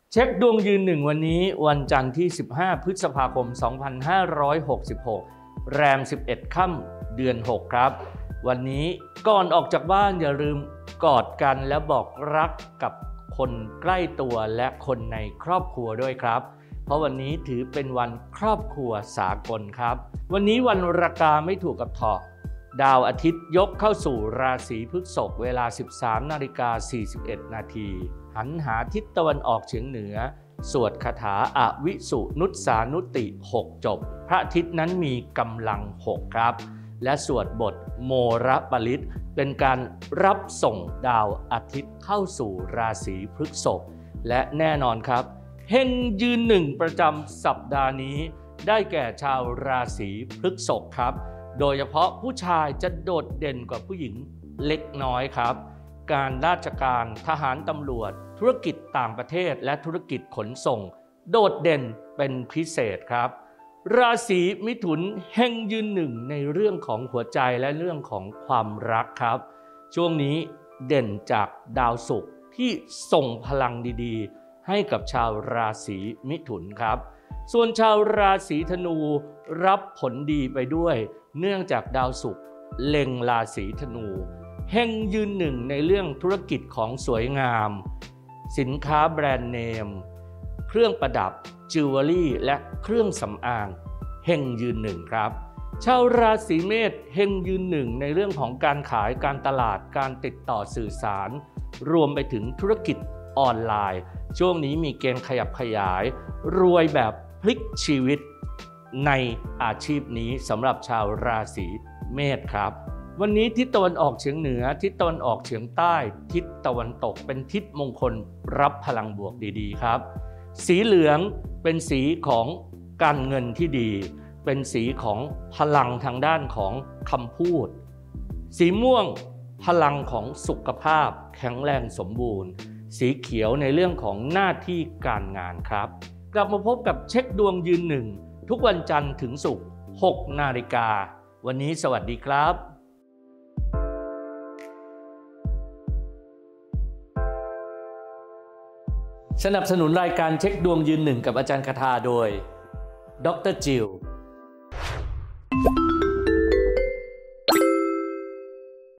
เช็คดวงยืนหนึ่งวันนี้วันจันทร์ที่15พฤษภาคม2566แรม11ค่ำเดือน6ครับวันนี้ก่อนออกจากบ้านอย่าลืมกอดกันและบอกรักกับคนใกล้ตัวและคนในครอบครัวด้วยครับเพราะวันนี้ถือเป็นวันครอบครัวสากลครับวันนี้วันราคาไม่ถูกกับเถาะดาวอาทิตย์ยกเข้าสู่ราศีพฤษภเวลา 13:41 นาทีหันหาทิศตะวันออกเฉียงเหนือสวดคาถาอวิสุนุสสานุติ6จบพระอาทิตย์นั้นมีกำลัง6ครับและสวดบทโมระปริตเป็นการรับส่งดาวอาทิตย์เข้าสู่ราศีพฤษภและแน่นอนครับเฮงยืนหนึ่งประจำสัปดาห์นี้ได้แก่ชาวราศีพฤษภครับโดยเฉพาะผู้ชายจะโดดเด่นกว่าผู้หญิงเล็กน้อยครับการราชการทหารตำรวจธุรกิจต่างประเทศและธุรกิจขนส่งโดดเด่นเป็นพิเศษครับราศีมิถุนเฮงยืนหนึ่งในเรื่องของหัวใจและเรื่องของความรักครับช่วงนี้เด่นจากดาวศุกร์ที่ส่งพลังดีๆให้กับชาวราศีมิถุนครับส่วนชาวราศีธนูรับผลดีไปด้วยเนื่องจากดาวศุกร์เล็งราศีธนูเฮงยืนหนึ่งในเรื่องธุรกิจของสวยงามสินค้าแบรนด์เนมเครื่องประดับจิวเวลรี่และเครื่องสำอางเฮงยืนหนึ่งครับชาวราศีเมษเฮงยืนหนึ่งในเรื่องของการขายการตลาดการติดต่อสื่อสารรวมไปถึงธุรกิจออนไลน์ช่วงนี้มีเกณฑ์ขยับขยายรวยแบบพลิกชีวิตในอาชีพนี้สำหรับชาวราศีเมษครับวันนี้ทิศตะวันออกเฉียงเหนือทิศตะวันออกเฉียงใต้ทิศตะวันตกเป็นทิศมงคลรับพลังบวกดีๆครับสีเหลืองเป็นสีของการเงินที่ดีเป็นสีของพลังทางด้านของคำพูดสีม่วงพลังของสุขภาพแข็งแรงสมบูรณ์สีเขียวในเรื่องของหน้าที่การงานครับกลับมาพบกับเช็คดวงยืนหนึ่งทุกวันจันทร์ถึงศุกร์ 6 นาฬิกาวันนี้สวัสดีครับสนับสนุนรายการเช็คดวงยืนหนึ่งกับอาจารย์คทาโดยดรจิล